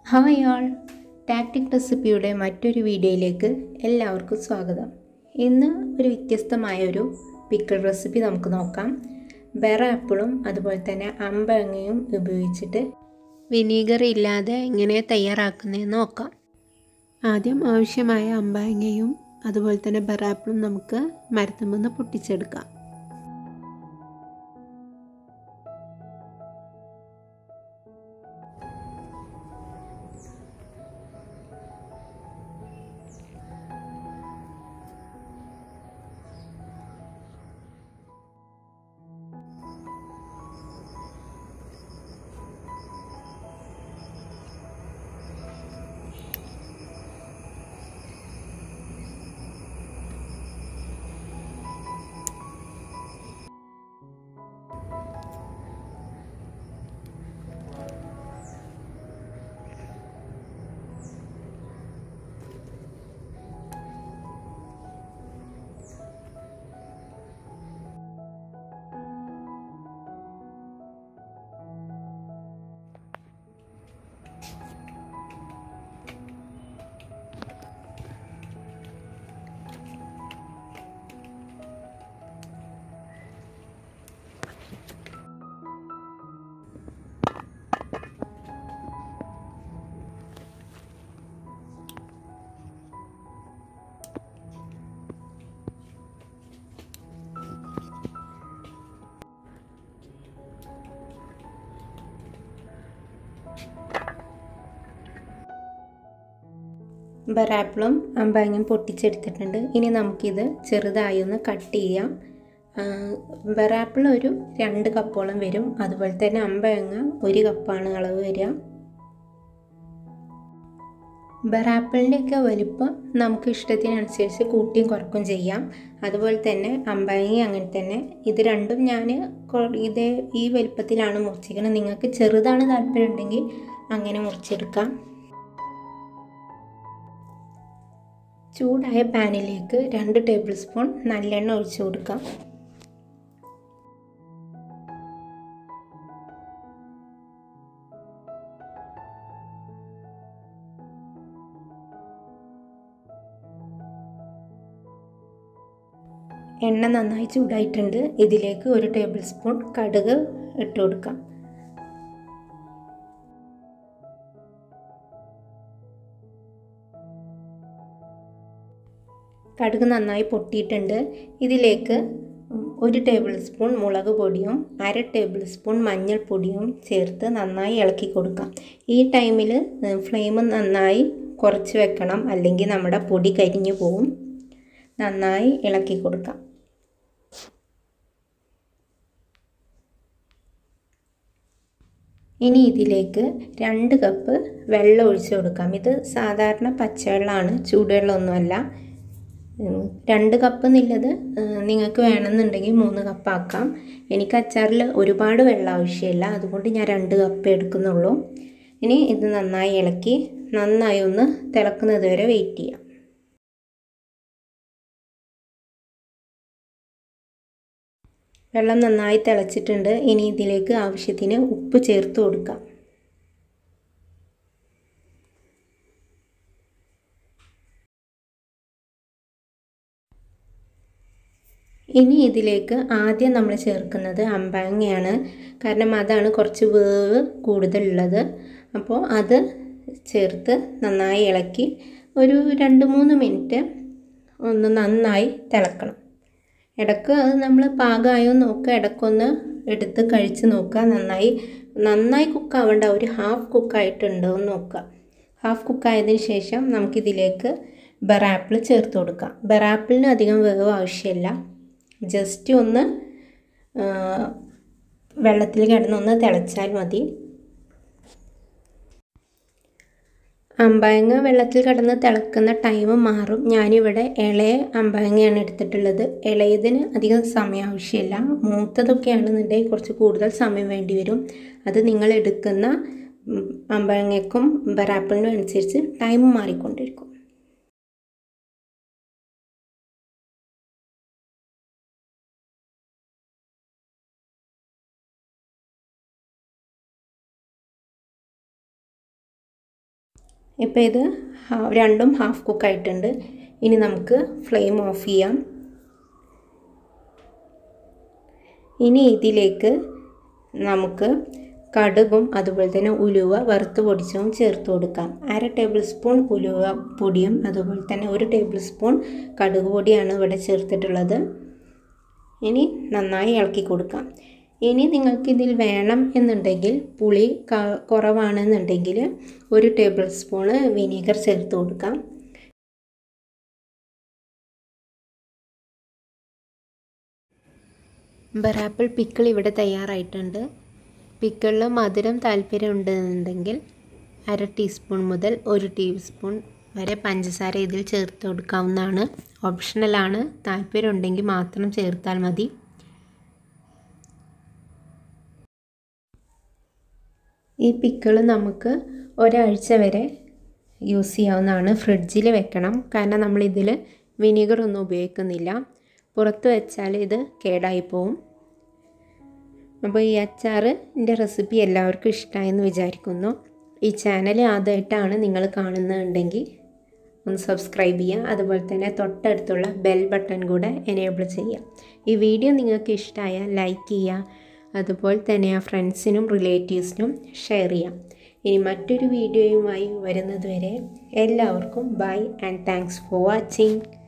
Hi ആൾ, tactic റെസിപ്പിയുടെ മറ്റൊരു വീഡിയോയിലേക്ക് എല്ലാവർക്കും സ്വാഗതം. ഇന്ന് ഒരു വ്യത്യസ്തമായൊരു പിക്കിൾ റെസിപ്പി നമുക്ക് നോക്കാം. ആപ്പിളും അതുപോലെ തന്നെ അമ്പഴങ്ങയും ഉപയോഗിച്ചിട്ട് വിനീഗർ ഇല്ലാതെ എങ്ങനെ തയ്യാറാക്കുന്നതെന്ന് നോക്കാം. ആദ്യം ആവശ്യമായ അമ്പഴങ്ങയും അതുപോലെ തന്നെ ആപ്പിളും നമുക്ക് മരത്തുമെന്ന് പൊട്ടിച്ചെടുക്കാം. ആപ്പിളും അമ്പഴങ്ങയും പൊട്ടിച്ചെടുത്തിട്ടുണ്ട്. ഇനി നമുക്കിത് ചെറുതായി ഒന്ന് കട്ട് ചെയ്യാം. ആപ്പിൾ ഒരു 2 കപ്പോളം വരും. അതുപോലെ തന്നെ അമ്പഴങ്ങ 1 കപ്പാണ് അളവ് വരിക. ആപ്പിളിൻ്റെയൊക്കെ വലിപ്പം നമുക്ക് ഇഷ്ടത്തിനനുസരിച്ച് കൂട്ടിയും കുറക്കും ചെയ്യാം. അതുപോലെ തന്നെ അമ്പഴങ്ങ അങ്ങനെ തന്നെ. ഇത് രണ്ടും ഞാൻ ഈ വലിപ്പത്തിലാണ് മുറിച്ചിരിക്കുന്നത്. നിങ്ങൾക്ക് ചെറുതാണ് താല്പര്യം ഉണ്ടെങ്കിൽ അങ്ങനെ മുറിച്ചെടുക്കാം. ചൂടായ പാനിലേക്ക് 2 ടേബിൾ സ്പൂൺ നല്ലെണ്ണ ഒഴിച്ചു കൊടുക്കാം. എണ്ണ നന്നായി ചൂടായിട്ടുണ്ട്. ഇതിലേക്ക് 1 ടേബിൾ സ്പൂൺ കടുക് ഇട്ട് കൊടുക്കാം. കടുക് നന്നായി പൊട്ടിയിട്ടുണ്ട്. ഇതിലേക്ക് 1 ടേബിൾ സ്പൂൺ മുളക് പൊടിയും 1/2 ടേബിൾ സ്പൂൺ മഞ്ഞൾപ്പൊടിയും ചേർത്ത് നന്നായി ഇളക്കി കൊടുക്കാം. ഈ ടൈമിൽ ഫ്ലെയിം നന്നായി കുറച്ച് വെക്കണം, അല്ലെങ്കിൽ നമ്മുടെ പൊടി കരിഞ്ഞു പോവും. നന്നായി ഇളക്കി കൊടുക്കാം. ഇനി ഇതിലേക്ക് 2 കപ്പ് വെള്ളം ഒഴിച്ചു കൊടുക്കാം. ഇത് സാധാരണ പച്ചവെള്ളമാണ്, ചൂടുവെള്ളമൊന്നുമല്ല. 2 കപ്പ് എന്നുള്ളത് നിങ്ങൾക്ക് വേണമെന്നുണ്ടെങ്കിൽ 3 കപ്പ് ആക്കാം. എനിക്ക് അച്ചാറിൽ ഒരുപാട് വെള്ളം ആവശ്യമില്ല, അതുകൊണ്ട് ഞാൻ 2 കപ്പ് എടുക്കുന്നുള്ളൂ. ഇനി ഇത് നന്നായി ഇളക്കി നന്നായി ഒന്ന് തിളക്കുന്നത് വരെ വെയിറ്റ് ചെയ്യാം. വെള്ളം നന്നായി തിളച്ചിട്ടുണ്ട്. ഇനി ഇതിലേക്ക് ആവശ്യത്തിന് ഉപ്പ് ചേർത്ത് കൊടുക്കാം. ഇനി ഇതിലേക്ക് ആദ്യം നമ്മൾ ചേർക്കുന്നത് അമ്പഴങ്ങയാണ്. കാരണം അതാണ് കുറച്ച് വേവ് കൂടുതലുള്ളത്. അപ്പോൾ അത് ചേർത്ത് നന്നായി ഇളക്കി ഒരു 2-3 മിനിറ്റ് ഒന്ന് നന്നായി തിളക്കണം. ഇടയ്ക്ക് അത് നമ്മൾ പാകമായോ നോക്കുക, ഇടയ്ക്കൊന്ന് എടുത്ത് കഴിച്ച് നോക്കുക. നന്നായി കുക്കാവേണ്ട, ഒരു ഹാഫ് കുക്കായിട്ടുണ്ടോ എന്ന് നോക്കുക. ഹാഫ് കുക്കായതിന് ശേഷം നമുക്കിതിലേക്ക് ആപ്പിൾ ചേർത്ത് കൊടുക്കാം. ആപ്പിളിന് അധികം വേവ് ആവശ്യമില്ല. ജസ്റ്റ് ഒന്ന് വെള്ളത്തിൽ കിടന്നൊന്ന് തിളച്ചാൽ മതി. അമ്പഴങ്ങ വെള്ളത്തിൽ കിടന്ന് തിളക്കുന്ന ടൈം മാറും. ഞാനിവിടെ ഇളയ അമ്പഴങ്ങയാണ് എടുത്തിട്ടുള്ളത്. ഇളയതിന് അധികം സമയം ആവശ്യമില്ല. മൂത്തതൊക്കെയാണെന്നുണ്ടെങ്കിൽ കുറച്ച് കൂടുതൽ സമയം വേണ്ടി വരും. അത് നിങ്ങൾ എടുക്കുന്ന അമ്പഴങ്ങയ്ക്കും ആപ്പിളിനും അനുസരിച്ച് ടൈം മാറിക്കൊണ്ടിരിക്കും. ഇപ്പോൾ ഇത് രണ്ടും ഹാഫ് കുക്കായിട്ടുണ്ട്. ഇനി നമുക്ക് ഫ്ലെയിം ഓഫ് ചെയ്യാം. ഇനി ഇതിലേക്ക് നമുക്ക് കടുകും അതുപോലെ തന്നെ ഉലുവ വറുത്ത് പൊടിച്ചതും ചേർത്ത് കൊടുക്കാം. 1/2 ടേബിൾ സ്പൂൺ ഉലുവ പൊടിയും അതുപോലെ തന്നെ 1 ടേബിൾ സ്പൂൺ കടുക് പൊടിയാണ് ഇവിടെ ചേർത്തിട്ടുള്ളത്. ഇനി നന്നായി ഇളക്കി കൊടുക്കാം. ഇനി നിങ്ങൾക്ക് ഇതിൽ വേണം എന്നുണ്ടെങ്കിൽ പുളി കുറവാണെന്നുണ്ടെങ്കിൽ 1 ടേബിൾ സ്പൂൺ വിനീഗർ ചേർത്ത് കൊടുക്കാം. ബറാപ്പിൾ പിക്കിൾ ഇവിടെ തയ്യാറായിട്ടുണ്ട്. പിക്കിളിൽ മധുരം താല്പര്യം ഉണ്ടെന്നുണ്ടെങ്കിൽ 1/2 ടീസ്പൂൺ മുതൽ 1 ടീസ്പൂൺ വരെ പഞ്ചസാര ഇതിൽ ചേർത്ത് കൊടുക്കാവുന്നതാണ്. ഓപ്ഷണലാണ്, താല്പര്യം ഉണ്ടെങ്കിൽ മാത്രം ചേർത്താൽ മതി. ഈ പിക്കിൾ നമുക്ക് ഒരാഴ്ച വരെ യൂസ് ചെയ്യാവുന്നതാണ്. ഫ്രിഡ്ജിൽ വെക്കണം, കാരണം നമ്മളിതിൽ വിനീഗർ ഒന്നും ഉപയോഗിക്കുന്നില്ല. പുറത്ത് വെച്ചാൽ ഇത് കേടായി പോവും. അപ്പോൾ ഈ അച്ചാറിൻ്റെ റെസിപ്പി എല്ലാവർക്കും ഇഷ്ടമായെന്ന് വിചാരിക്കുന്നു. ഈ ചാനൽ ആദ്യമായിട്ടാണ് നിങ്ങൾ കാണുന്നുണ്ടെങ്കിൽ ഒന്ന് സബ്സ്ക്രൈബ് ചെയ്യുക. അതുപോലെ തന്നെ തൊട്ടടുത്തുള്ള ബെൽ ബട്ടൺ കൂടെ എനേബിൾ ചെയ്യുക. ഈ വീഡിയോ നിങ്ങൾക്ക് ഇഷ്ടമായാൽ ലൈക്ക് ചെയ്യുക. അതുപോലെ തന്നെ ആ ഫ്രണ്ട്സിനും റിലേറ്റീവ്സിനും ഷെയർ ചെയ്യാം. ഇനി മറ്റൊരു വീഡിയോയുമായി വരുന്നതുവരെ എല്ലാവർക്കും bye and thanks for watching.